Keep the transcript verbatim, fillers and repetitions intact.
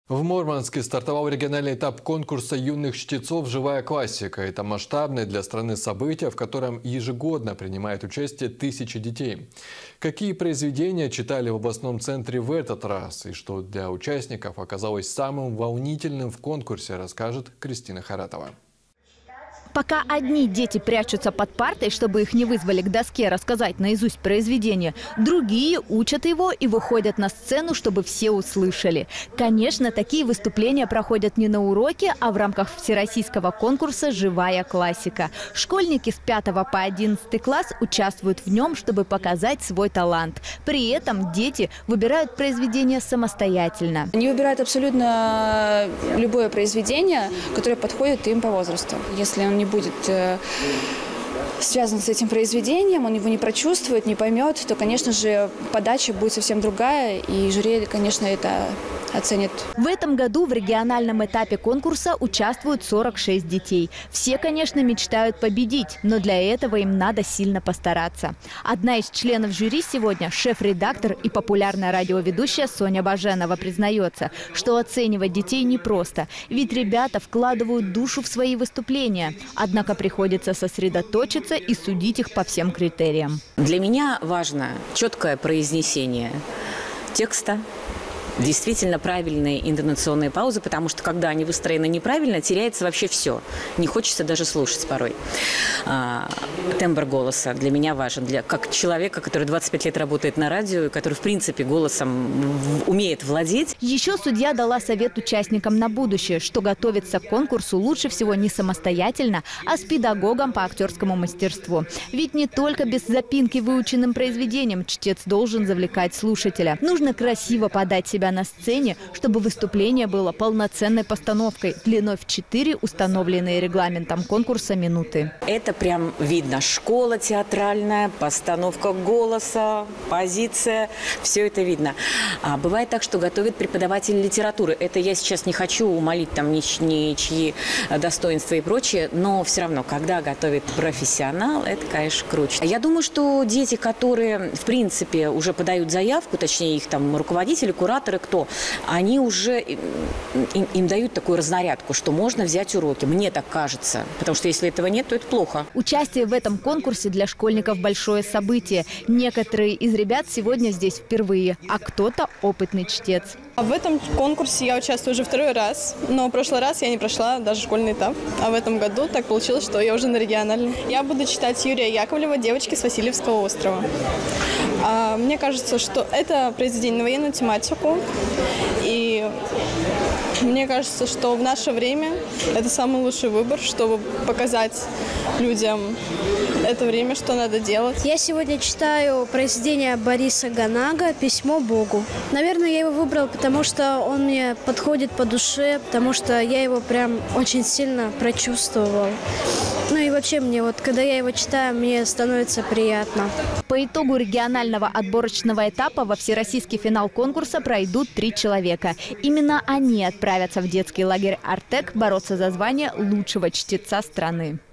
В Мурманске стартовал региональный этап конкурса юных чтецов «Живая классика». Это масштабное для страны событие, в котором ежегодно принимают участие тысячи детей. Какие произведения читали в областном центре в этот раз и что для участников оказалось самым волнительным в конкурсе, расскажет Кристина Харатова. Пока одни дети прячутся под партой, чтобы их не вызвали к доске рассказать наизусть произведение, другие учат его и выходят на сцену, чтобы все услышали. Конечно, такие выступления проходят не на уроке, а в рамках всероссийского конкурса «Живая классика». Школьники с пятого по одиннадцатый класс участвуют в нем, чтобы показать свой талант. При этом дети выбирают произведение самостоятельно. Они выбирают абсолютно любое произведение, которое подходит им по возрасту. Если он не будет э, связан с этим произведением, он его не прочувствует, не поймет, то, конечно же, подача будет совсем другая, и жюри, конечно, это оценит. В этом году в региональном этапе конкурса участвуют сорок шесть детей. Все, конечно, мечтают победить, но для этого им надо сильно постараться. Одна из членов жюри сегодня, шеф-редактор и популярная радиоведущая Соня Баженова, признается, что оценивать детей непросто, ведь ребята вкладывают душу в свои выступления. Однако приходится сосредоточиться и судить их по всем критериям. Для меня важно четкое произнесение текста, действительно правильные интонационные паузы, потому что когда они выстроены неправильно, теряется вообще все. Не хочется даже слушать порой. А, тембр голоса для меня важен. Для, как человека, который двадцать пять лет работает на радио, который, в принципе, голосом умеет владеть. Еще судья дала совет участникам на будущее, что готовиться к конкурсу лучше всего не самостоятельно, а с педагогом по актерскому мастерству. Ведь не только без запинки выученным произведением чтец должен завлекать слушателя. Нужно красиво подать себя на сцене, чтобы выступление было полноценной постановкой длиной в четыре установленные регламентом конкурса минуты. Это прям видно. Школа театральная, постановка голоса, позиция. Все это видно. А бывает так, что готовит преподаватель литературы. Это я сейчас не хочу умолить там ничьи достоинства и прочее, но все равно, когда готовит профессионал, это, конечно, круче. Я думаю, что дети, которые, в принципе, уже подают заявку, точнее, их там руководители, кураторы, кто, они уже им, им дают такую разнарядку, что можно взять уроки. Мне так кажется. Потому что если этого нет, то это плохо. Участие в этом конкурсе для школьников большое событие. Некоторые из ребят сегодня здесь впервые, а кто-то опытный чтец. В этом конкурсе я участвую уже второй раз, но в прошлый раз я не прошла даже школьный этап. А в этом году так получилось, что я уже на региональном. Я буду читать Юрия Яковлева «Девочки с Васильевского острова». Мне кажется, что это произведение на военную тематику. И мне кажется, что в наше время это самый лучший выбор, чтобы показать людям это время, что надо делать. Я сегодня читаю произведение Бориса Ганага «Письмо Богу». Наверное, я его выбрал, потому что он мне подходит по душе, потому что я его прям очень сильно прочувствовал. Ну и вообще мне, вот когда я его читаю, мне становится приятно. По итогу регионального отборочного этапа во всероссийский финал конкурса пройдут три человека. Именно они отправятся в детский лагерь «Артек» бороться за звание лучшего чтеца страны.